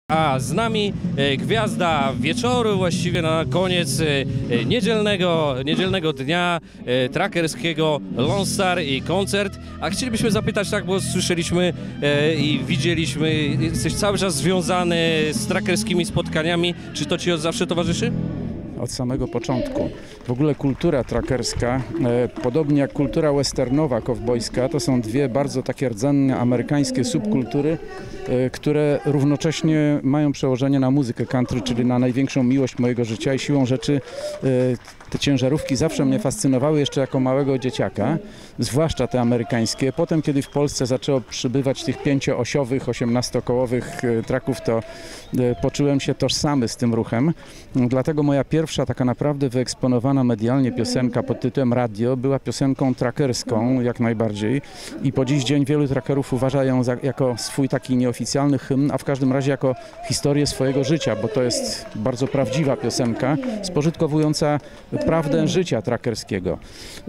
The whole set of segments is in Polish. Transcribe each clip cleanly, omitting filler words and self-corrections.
A z nami gwiazda wieczoru, właściwie na koniec niedzielnego dnia trackerskiego Lone Star i koncert. A chcielibyśmy zapytać, tak, bo słyszeliśmy i widzieliśmy, jesteś cały czas związany z trackerskimi spotkaniami. Czy to ci od zawsze towarzyszy? Od samego początku. W ogóle kultura trackerska, podobnie jak kultura westernowa, kowbojska, to są dwie bardzo takie rdzenne amerykańskie subkultury, które równocześnie mają przełożenie na muzykę country, czyli na największą miłość mojego życia i siłą rzeczy te ciężarówki zawsze mnie fascynowały jeszcze jako małego dzieciaka, zwłaszcza te amerykańskie. Potem, kiedy w Polsce zaczęło przybywać tych 5-osiowych, 18-kołowych traków, to poczułem się tożsamy z tym ruchem. Dlatego moja pierwsza taka naprawdę wyeksponowana medialnie piosenka pod tytułem Radio była piosenką trackerską jak najbardziej i po dziś dzień wielu trackerów uważa ją jako swój taki nieoficjalny hymn, a w każdym razie jako historię swojego życia, bo to jest bardzo prawdziwa piosenka, spożytkowująca prawdę życia trackerskiego.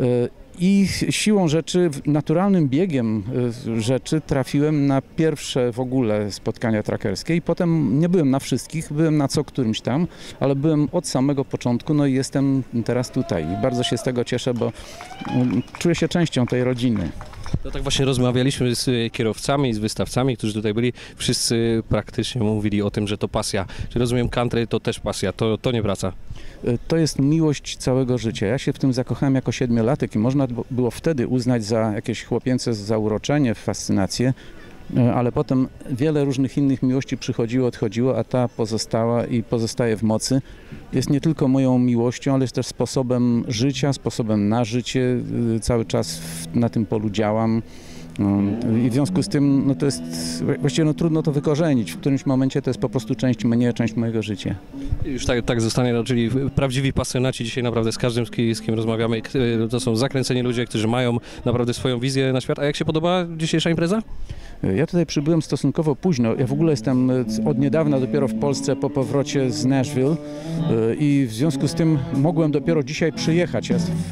I siłą rzeczy, naturalnym biegiem rzeczy trafiłem na pierwsze w ogóle spotkania trackerskie i potem nie byłem na wszystkich, byłem na co którymś tam, ale byłem od samego początku, no i jestem teraz tutaj i bardzo się z tego cieszę, bo czuję się częścią tej rodziny. No tak właśnie rozmawialiśmy z kierowcami, z wystawcami, którzy tutaj byli. Wszyscy praktycznie mówili o tym, że to pasja. Czy rozumiem, country to też pasja, to nie wraca? To jest miłość całego życia. Ja się w tym zakochałem jako 7-latek i można było wtedy uznać za jakieś chłopięce zauroczenie, fascynację, ale potem wiele różnych innych miłości przychodziło, odchodziło, a ta pozostała i pozostaje w mocy. Jest nie tylko moją miłością, ale jest też sposobem życia, sposobem na życie. Cały czas na tym polu działam. I w związku z tym no to jest właściwie trudno to wykorzenić. W którymś momencie to jest po prostu część mnie, część mojego życia. Już tak zostanie, no, czyli prawdziwi pasjonaci dzisiaj naprawdę z każdym, z kim rozmawiamy. To są zakręceni ludzie, którzy mają naprawdę swoją wizję na świat. A jak się podoba dzisiejsza impreza? Ja tutaj przybyłem stosunkowo późno. Ja w ogóle jestem od niedawna dopiero w Polsce po powrocie z Nashville i w związku z tym mogłem dopiero dzisiaj przyjechać.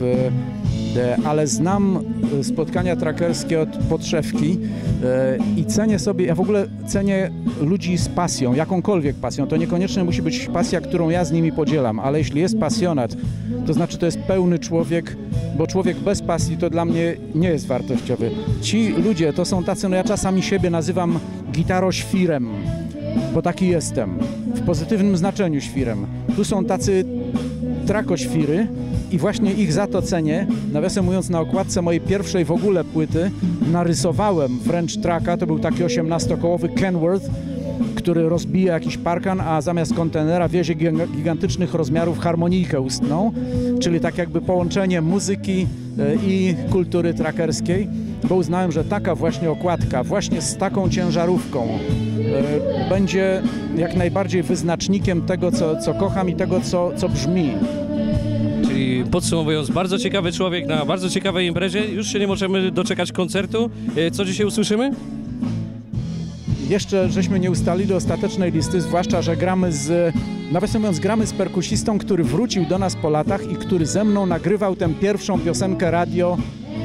Ale znam spotkania trackerskie od podszewki i cenię sobie, ja w ogóle cenię ludzi z pasją, jakąkolwiek pasją. To niekoniecznie musi być pasja, którą ja z nimi podzielam, ale jeśli jest pasjonat, to znaczy to jest pełny człowiek, bo człowiek bez pasji to dla mnie nie jest wartościowy. Ci ludzie to są tacy, no ja czasami siebie nazywam gitaroświrem, bo taki jestem, w pozytywnym znaczeniu świrem. Tu są tacy trakoświry i właśnie ich za to cenię. Nawiasem mówiąc, na okładce mojej pierwszej w ogóle płyty narysowałem wręcz traka, to był taki 18-kołowy Kenworth, który rozbija jakiś parkan, a zamiast kontenera wiezie gigantycznych rozmiarów harmonijkę ustną, czyli tak jakby połączenie muzyki i kultury trackerskiej, bo uznałem, że taka właśnie okładka, właśnie z taką ciężarówką będzie jak najbardziej wyznacznikiem tego, co kocham i tego, co brzmi. Czyli podsumowując, bardzo ciekawy człowiek na bardzo ciekawej imprezie. Już się nie możemy doczekać koncertu. Co dzisiaj usłyszymy? Jeszcze żeśmy nie ustalili ostatecznej listy, zwłaszcza, że nawiasem mówiąc, gramy z perkusistą, który wrócił do nas po latach i który ze mną nagrywał tę pierwszą piosenkę radio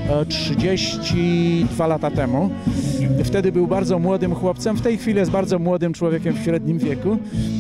32 lata temu. Wtedy był bardzo młodym chłopcem, w tej chwili jest bardzo młodym człowiekiem w średnim wieku.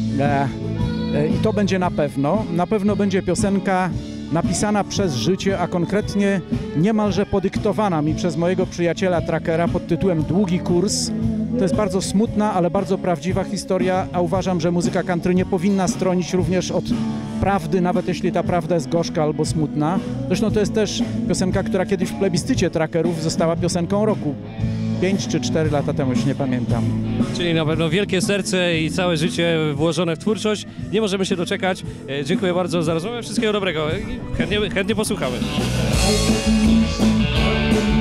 I to będzie na pewno będzie piosenka napisana przez życie, a konkretnie niemalże podyktowana mi przez mojego przyjaciela trackera pod tytułem Długi kurs. To jest bardzo smutna, ale bardzo prawdziwa historia, a uważam, że muzyka country nie powinna stronić również od prawdy, nawet jeśli ta prawda jest gorzka albo smutna. Zresztą to jest też piosenka, która kiedyś w plebiscycie trackerów została piosenką roku. 5 czy 4 lata temu, już nie pamiętam. Czyli na pewno wielkie serce i całe życie włożone w twórczość. Nie możemy się doczekać. Dziękuję bardzo za rozmowę. Wszystkiego dobrego. Chętnie posłuchamy.